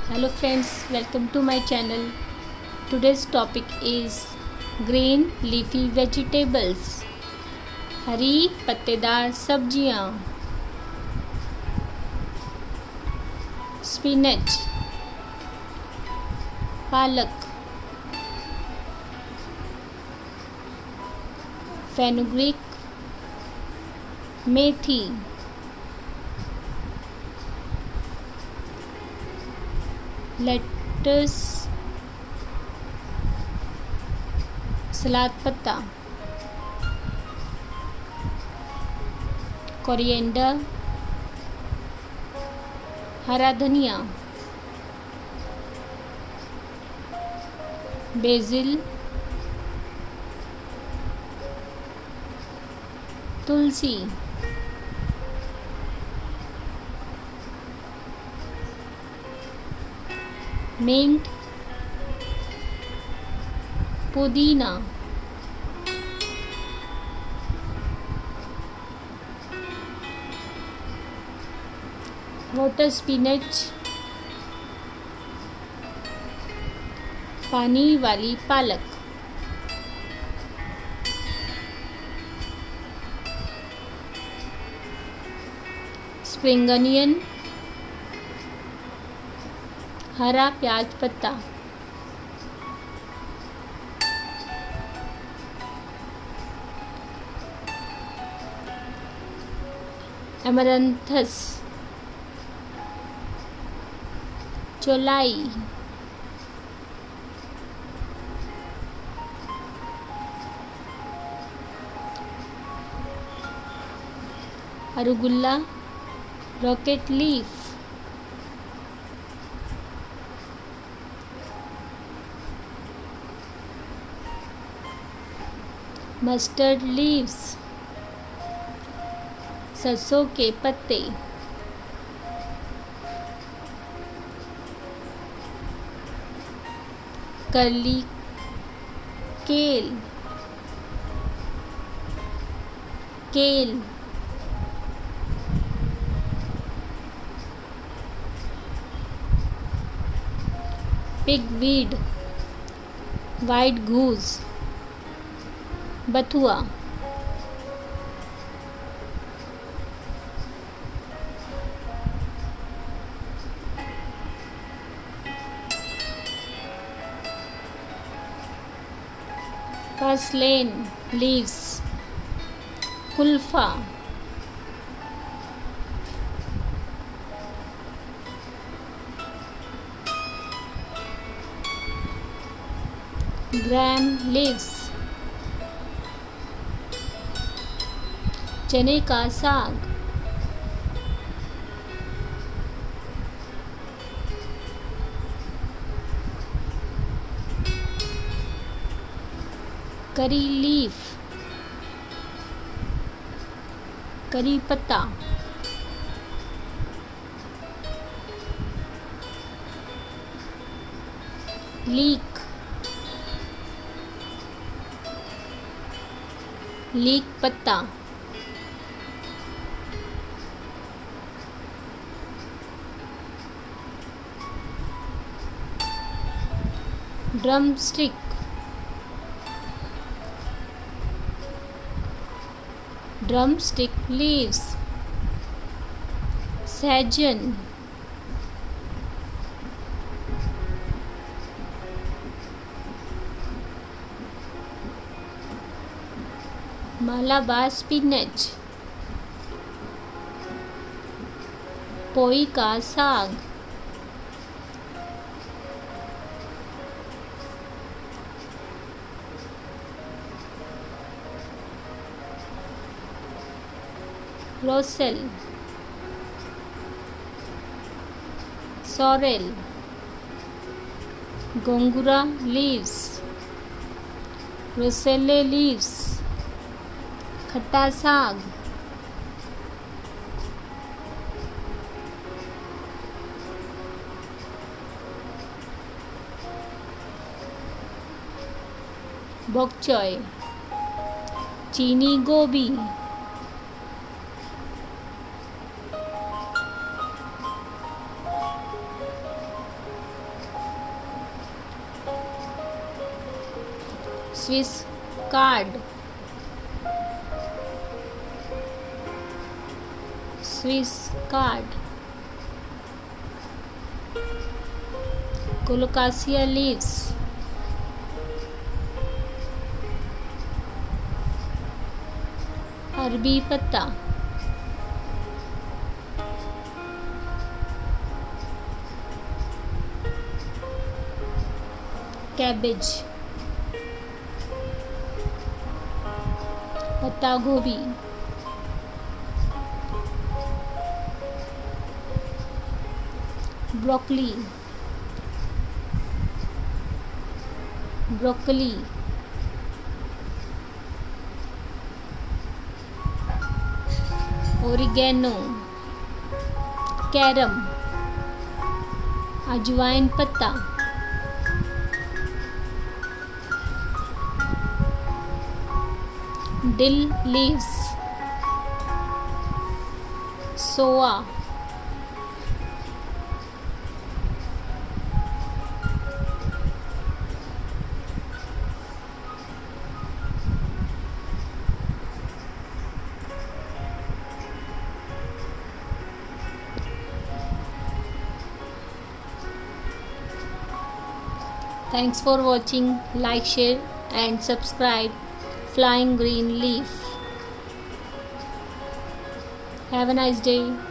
Hello friends, welcome to my channel. Today's topic is green leafy vegetables. हरी पत्तेदार सब्जियां. Spinach, पालक, fenugreek, मेथी, latus, सलाद पत्ता, coriander, हरा धनिया, बेसिल, तुलसी, मिंट, पुदीना, वाटर स्पिनच, पानी वाली पालक, स्प्रिंग अनियन, हरा प्याज पत्ता, एमरंथस, चौलाई, arugula, rocket leaf, mustard leaves, सरसों के पत्ते, करली केल, केल, पिगवीड, वाइट गूज, बथुआ, पर्सलेन लीव्स, कुल्फा, ग्राम लीव्स, चने का साग, करी लीफ, करी पत्ता, लीक, लीक पत्ता, drumstick, drumstick leaves, सहजन, मालाबार स्पिनच, पोई का साग, roselle, sorrel, gongura leaves, roselle leaves, खट्टा साग, बॉक चॉय, चीनी गोभी, Swiss chard, Swiss chard. Colocasia leaves, अरबी पत्ता, कैबेज, पत्ता गोभी, ब्रोकली, ब्रोकली, ओरिगेनो, कैरम, अजवाइन पत्ता, dill leaves, soa, Thanks for watching. Like, share and subscribe. Flying green leaf. Have a nice day.